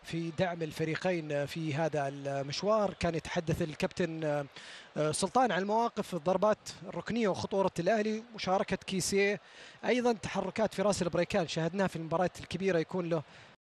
في دعم الفريقين في هذا المشوار. كان يتحدث الكابتن سلطان عن المواقف الضربات الركنيه وخطوره الاهلي، مشاركه كيسيه، ايضا تحركات فراس البريكان شاهدناها في المباريات الكبيره يكون له